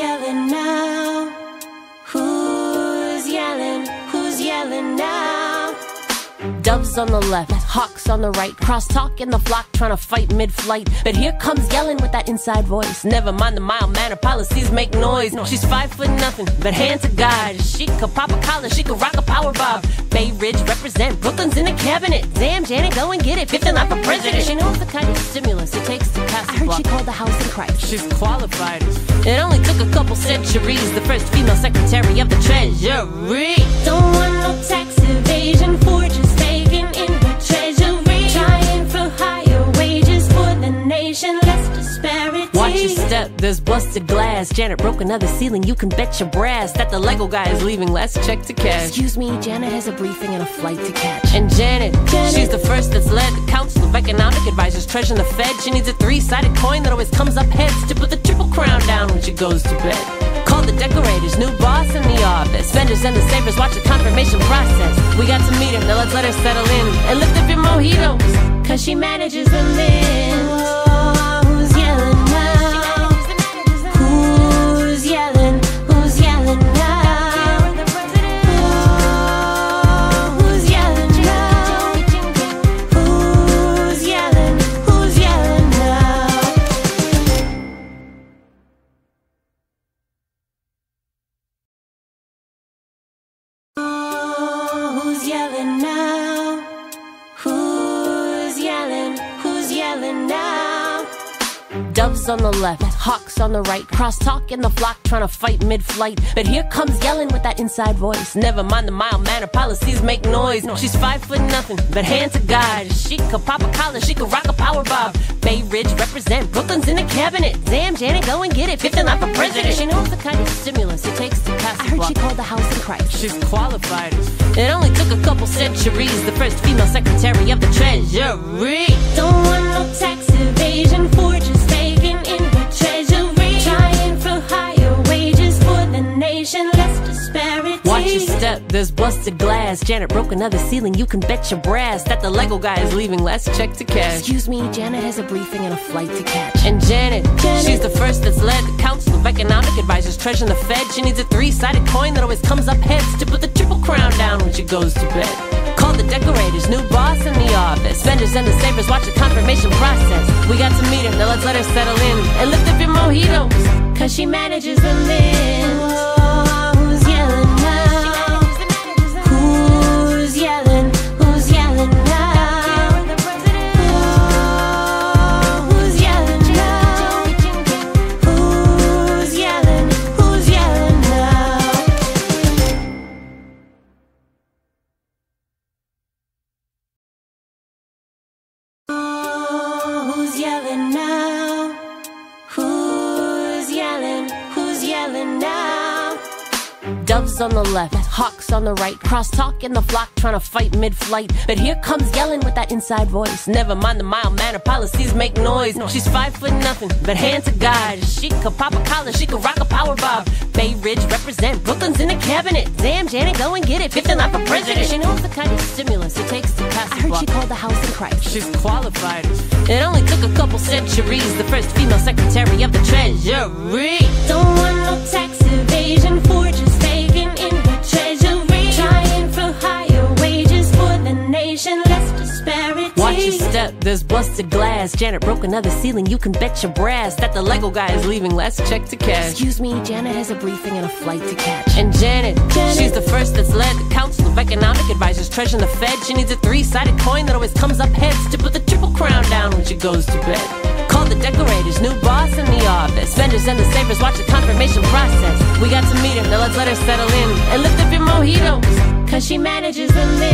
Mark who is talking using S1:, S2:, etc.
S1: yelling now? Who's yelling? Who's yelling now?
S2: Doves on the left, hawks on the right, crosstalk in the flock trying to fight mid-flight. But here comes Yellen with that inside voice. Never mind the mild-mannered policies make noise. She's 5'0", but hand to God. She could pop a collar, she could rock a power bob. Bay Ridge represent, Brooklyn's in the cabinet. Damn, Janet, go and get it, fifth and not for president. She knows the kind of stimulus it takes to pass the block.
S1: She called the house in Christ.
S2: She's qualified. It only took a couple centuries. The first female secretary of the Treasury.
S1: Don't want no tax evasion, fortune staking in the treasury. Trying for higher wages for the nation, less disparity.
S2: Watch your step, there's busted glass. Janet broke another ceiling, you can bet your brass that the Lego guy is leaving less check to cash.
S1: Excuse me, Janet has a briefing and a flight to catch.
S2: And Janet, she's the first that's led the Council of Economic Advisors, treasuring the Fed. She needs a three-sided coin that always comes up heads to put the triple crown down when she goes to bed. Call the decorators, new boss in the office. Vendors and the savers watch the confirmation process. We got to meet her, now let's let her settle in and lift up your mojitos,
S1: cause she manages the mint. Oh, who's yelling now? Who's yelling? Who's yelling now? Oh, who's yelling now? Who's yelling? Who's yelling now? Oh, who's yelling now? Who's yelling? Who's yelling now?
S2: Doves on the left, hawks on the right, crosstalk in the flock trying to fight mid-flight. But here comes Yellen with that inside voice. Never mind the mild-mannered policies make noise. She's 5'0", but hand to God. She could pop a collar, she could rock a power bob. Bay Ridge represent, Brooklyn's in the cabinet. Damn, Janet, go and get it, fifth and not for president. She knows the kind of stimulus it takes to pass the block.
S1: She called the house in Christ.
S2: She's qualified. It only took a couple centuries. The first female secretary of the Treasury.
S1: Don't want no tax evasion, fortune staking in the treasury. Trying for higher wages for the nation, less disparity.
S2: Watch your step, there's busted glass. Janet broke another ceiling, you can bet your brass that the Lego guy is leaving less check to cash.
S1: Excuse me, Janet has a briefing and a flight to catch.
S2: And Janet, she's the first that's led the Council of Economic Advisors, treasuring the Fed. She needs a three-sided coin that always comes up heads to put the triple crown down when she goes to bed. Call the decorators, new boss in the office. Vendors and the savers watch the confirmation process. We got to meet her, now let's let her settle in and lift up your mojitos,
S1: cause she manages the mint. Oh, who's yelling now? Who's yelling? Who's yelling now? Oh, who's yelling now? Who's yelling? Who's yelling now? Oh, who's yelling now? Who's yelling? Who's yelling now?
S2: Doves on the left, hawks on the right, crosstalk in the flock trying to fight mid-flight. But here comes Yellen with that inside voice. Never mind the mild-mannered policies make noise. She's 5'0", but hand to God. She could pop a collar, she could rock a power bob. Bay Ridge represent, Brooklyn's in the cabinet. Damn, Janet, go and get it, fifth and not for president. She knows the kind of stimulus it takes to pass the block.
S1: She called the house in Christ.
S2: She's qualified. It only took a couple centuries. The first female secretary of the Treasury.
S1: Don't want no tax evasion, fortune staking in the treasury. Trying for higher wages for the nation, less disparity.
S2: Watch your step, there's busted glass. Janet broke another ceiling, you can bet your brass that the Lego guy is leaving less check to cash.
S1: Excuse me, Janet has a briefing and a flight to catch.
S2: And Janet, she's the first that's led the Council of Economic Advisors, treasuring the Fed. She needs a three-sided coin that always comes up heads to put the triple crown down when she goes to bed. Call the decorators, new boss in the office. Vendors and the savers watch the confirmation process. We got to meet her, now let's let her settle in and lift up your mojitos,
S1: cause she manages the mint.